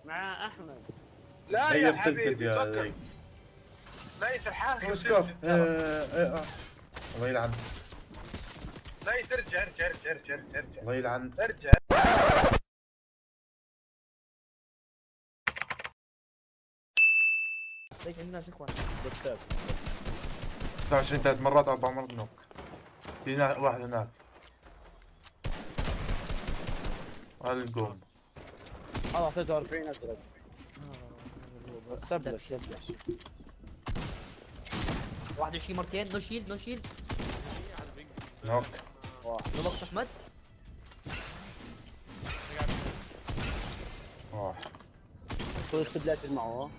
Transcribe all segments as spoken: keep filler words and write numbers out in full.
مع احمد. لا يا حبيبي يا ليس الحال سكوب. الله يلعن. ليس ارجع ارجع ارجع ارجع ارجع الله يلعن. ارجع. ليش الناس اخوان؟ ستة وعشرين ثلاث مرات اربع مرات نوك. في واحد هناك. هذا الجون. انا اعطيته أربعين ازرق. بس سبلش سبلش. واحد وعشرين مرتين. نو شيلد نو شيلد. نوك. واحد. نوبك احمد. واحد. خذ السبلاش اللي معه.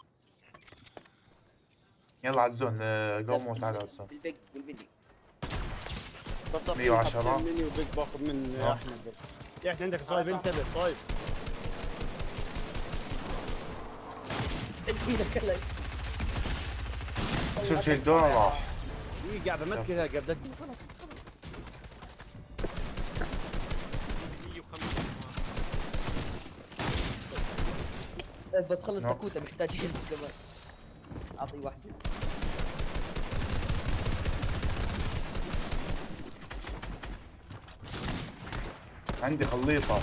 يلا على الزون. قوموا تعالوا على الزون. بالبيج بالبيج. بس مية وعشرة. مني وبيج باخذ من احمد بس. يا اخي عندك صايب انتبه صايب. ايدك هلا. شو شيل دور راح. اي قاعد بمكنها قبضتني. بس خلص تكوته محتاج شيء كمان. اعطي واحده. عندي خليطة.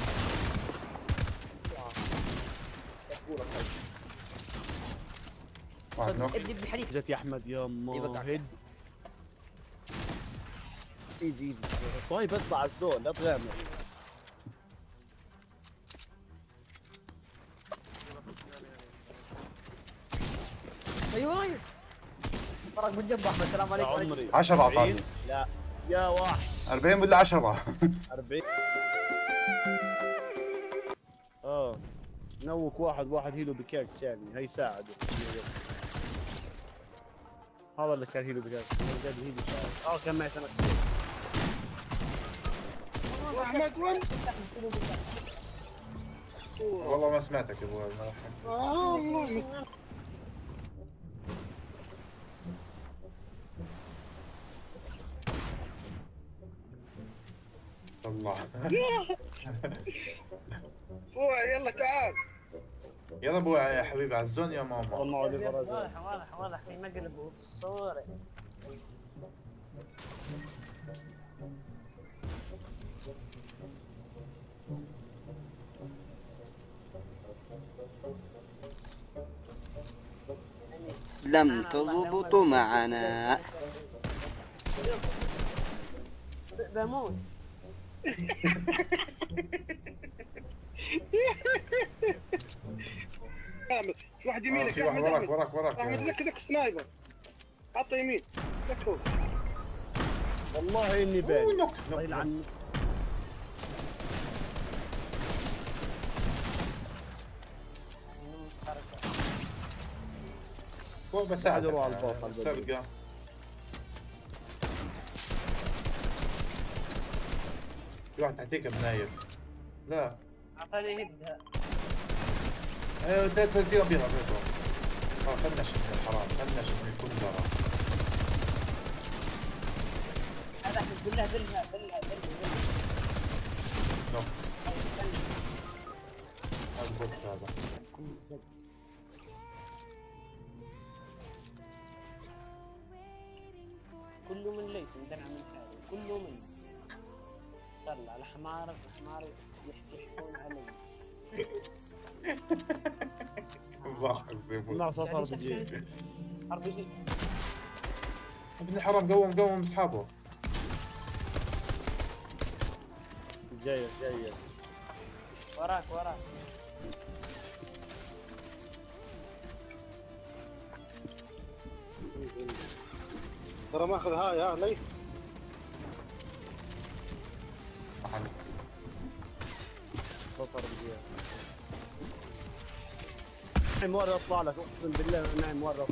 واحد نوك. ابني بحريق. جت يا احمد يا ماهد. ايزي ايزي صايب اطلع على الزون لا تغامر. ايوه ايوه. فرق من جنب احمد. السلام عليكم. عمري عشرة اعطاني. لا يا وحش. أربعين ولا عشرة؟ أربعين. اه نوك واحد واحد هيلو بكاكس يعني هيساعده. هذا اللي كان هيلو بكاكس. زاد هيلو اه كان معي سنة. احمد وين؟ والله ما سمعتك يا ابو والله الله. يلا تعال. يلا ابو يا حبيبي على الزون يا ماما. واضح واضح واضح في مقلب وفي الصورة. لم تضبطوا معنا. بموت. في واحد يمينك. في واحد وراك وراك وراك. احمد ذاك ذاك سنايبر. حطه يمين. ذاك هو. والله اني بالي. الله يلعن. هو بساعد روح على الباص على السرقة. في واحد تحتيك بنايم. لا اعطاني هيد. ايوه ده تدير ابيض ابيض. اه فنش من الحرام فنش من الكندرة. هذا بالله بالله بالله بالله. نوك. هذا زبط هذا. كل زبط. كله من ليث مدرع من حالي. كله من طلع على حمارك حمار يحكون علي. الله الزبون. ما صار بجي. ار بي جي. ابن الحرام قوم قوم اصحابه. جاي جاي. وراك وراك. ترى ماخذ هاي ها ليث. خسر بجي. نعم ورا اطلع لك اقسم بالله نعم ورا.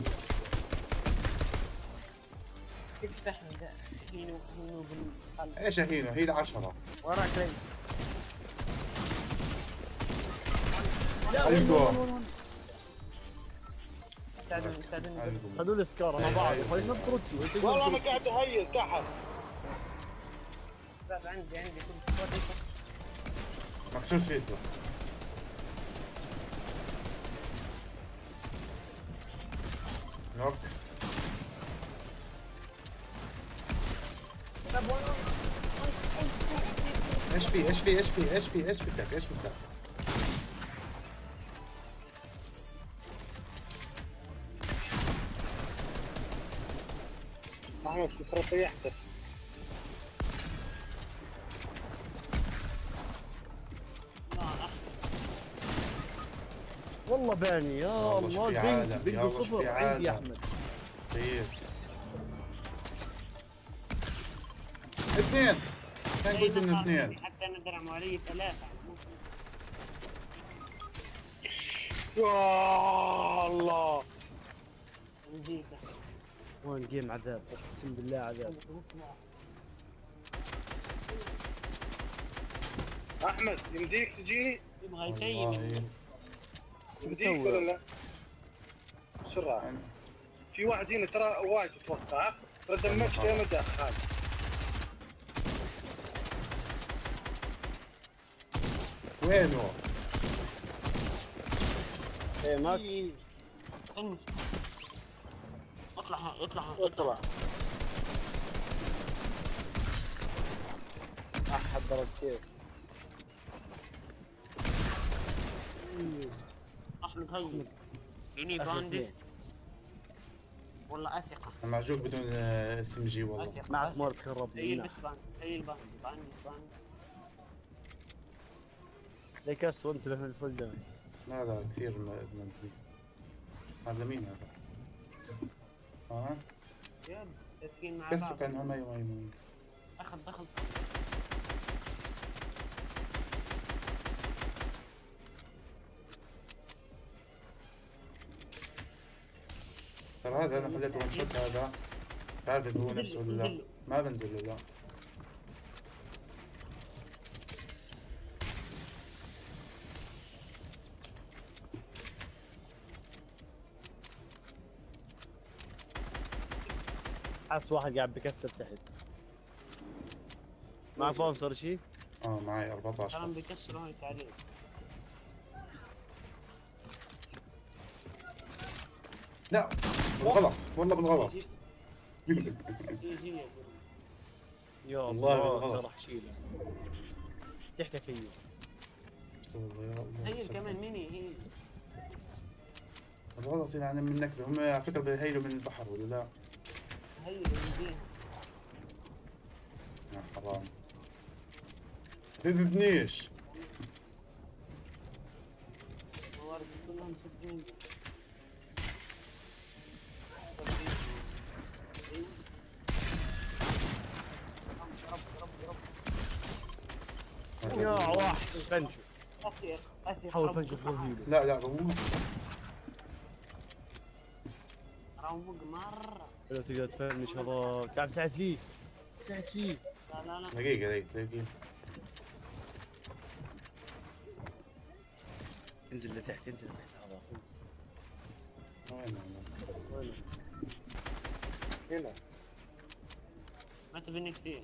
كيف تحمي ده؟ هينو هينو بالقلب. ايش هينو؟ هي عشرة. وراك ليث. ايوه. ساعدوني ساعدوني. هذول سكار مع بعض يا اخوي ما بتردوا. والله انا قاعد اهيل تحت. لا عندي عندي كل مكسور فيته. نوك. ايش في ايش في ايش في ايش في ايش بدك ايش بدك؟ احمد كثر طيحته. والله باني يا والله الله. شو في البنج عالم، بنج يا الله شو صفر في عندي يا عالم. احمد. طيب اثنين كان قلت انه اثنين. حتى انا درع معي ثلاثة. يا الله نجيك. وين جيم عذاب، اقسم بالله عذاب. احمد يمديك تجيني؟ يبغى يشيل. والله شو يمديك ولا بسوي؟ لا؟ بسرعة. يعني في واحد هنا ترى وايد اتوقع، ترى دمجت يا مدى هذا. وينه؟ ايه ماك انس. اطلع اطلع اطلع. احد درج كيف. احمد هي. يني باندي. والله اثقة. معجوق بدون اس ام جي والله. اثقة. معك مور تخرب هي لي. بس باندي. هي الباندي باندي باندي. ليك اسود انتبه من الفول دامج. هذا كثير مدري. هذا مين هذا؟ ها؟ يلا تسكين مع كسر بعض. كان هم يمين. اخذ دخل. ترى هذا انا خليته ون شوت هذا. عارف اذا هو نفسه ولا لا. ما بنزل له لا. حاس واحد قاعد بكسر تحت. معك بونسر شيء؟ اه معي أربعة عشر كان بس. بيكسروا هيك عليه. لا بالغلط والله بالغلط. يجي يجي. يا والله الله بالغلط. راح شيله. تحتك هي. والله يا الله. هي كمان ميني هي. بالغلط يعني من نكبة هم على فكرة بيهيلوا من البحر ولا لا؟ هي اللي يا حرام. ببنيش. موارد كلهم سجين. يا وحش فنشو. اثق اثق. حاول فنشو فوق هيلو. لا لا بموت. روق مرة. لو تقدر تفنش هذاك قاعد بساعد فيه. ساعد فيه. لا لا لا. دقيقة دقيقة دقيقة. انزل لتحت انزل لتحت هذا انزل. وين وين؟ هنا. ما تبني كثير.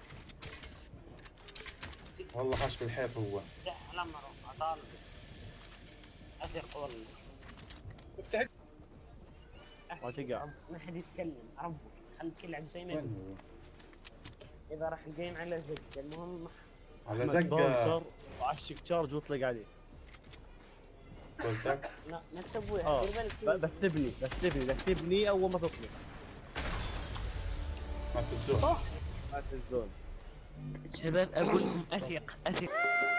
والله خش بالحيط هو. لا مرة عطال. اثق والله. افتح. ما تقع. ما حد يتكلم ربك. خليك يلعب زي ما وين يبي. هو؟ اذا راح الجيم على زق المهم على أحمد زقة. بونسر وعشك تشارج واطلق عليه. قلتك. لا ما تسويها. اه دير بالك ب- بس ابني بس ابني لا تبني اول ما تطلق. ما تزول. ما تنزل. شباب اقول لكم اثق اثق.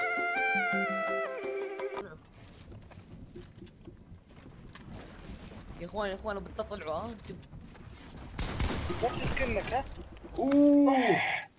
يا اخوان يا اخوان بتطلعوا ها. نفس سكنك ها؟ اوه